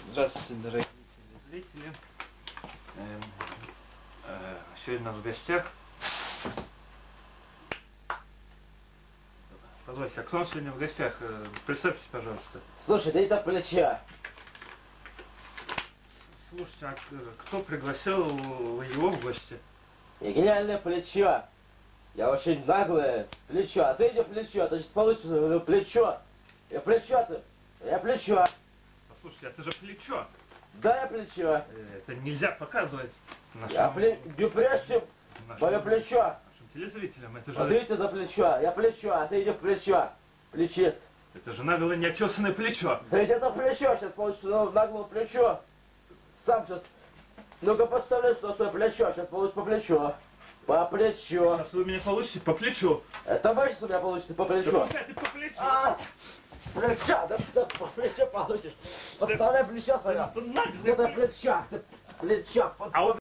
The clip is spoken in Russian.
Здравствуйте, дорогие зрители. Сегодня у нас в гостях. Позвольте, а кто у нас сегодня в гостях? Представьтесь, пожалуйста. Слушай, да это плечо. Слушайте, а кто пригласил его в гости? Я гениальное плечо. Я очень наглое плечо. А ты иди плечо, ты сейчас получится плечо. Я плечо ты. Я плечо. Послушайте, это же плечо. Да, я плечо. Это нельзя показывать Я прежде мое плечо. нашим телезрителям. Это же, Смотрите на плечо. Я плечо, а ты иди плечо. Плечист. это же нагло неотесанное плечо. Да иди на плечо, сейчас получится наглое плечо. Сам сейчас. Ну-ка подставляй, что свое плечо, сейчас получится по плечу. По плечу. Сейчас вы меня получите по плечу. Это вы сейчас у меня получится по плечу. Да пускай ты по плечу. Плечо, да ты по плечо получишь. Подставляй плечо свое. Это наглое Где-то плечо, ты плечо. А вот